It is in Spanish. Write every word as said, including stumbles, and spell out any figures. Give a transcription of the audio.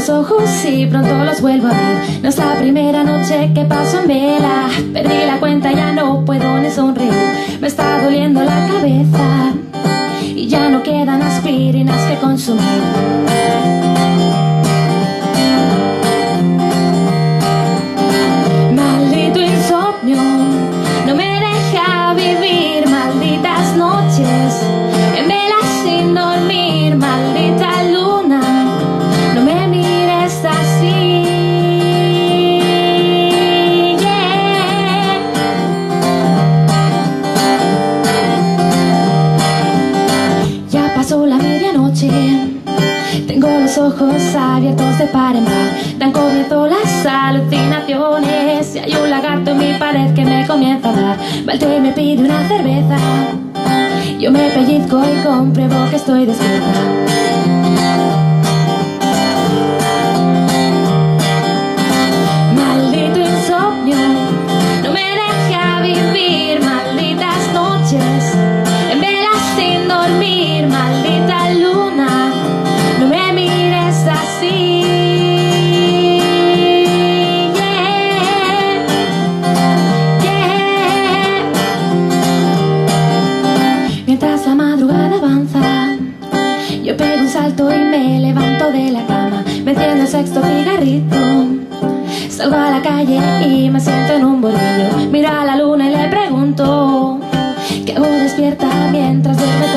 los ojos y pronto los vuelvo a abrir. No es la primera noche que paso en vela. Perdí la cuenta, ya no puedo ni sonreír. Me está doliendo la cabeza y ya no quedan aspirinas que consumir. Maldito insomnio, no me deja vivir. Malditas noches en vela sin dormir. Maldita luna, no me mires así. Yeah. Ya pasó la medianoche, tengo los ojos abiertos de par en par. Dan comienzo las alucinaciones y hay un lagarto en mi pared que me comienza a hablar. Volteo y me pide una cerveza. Yo me pellizco y compruebo que estoy despierta. Maldito insomnio, no me deja vivir. Malditas noches en vela sin dormir. Maldita luna, no me mires así. Yeah, yeah. Mientras la madrugada avanza, yo pego un salto y me levanto de la cama. Me enciendo el sexto cigarrito, salgo a la calle y me siento en un bolillo. Miro a la luna y le pregunto ¿qué hago despierta mientras duerme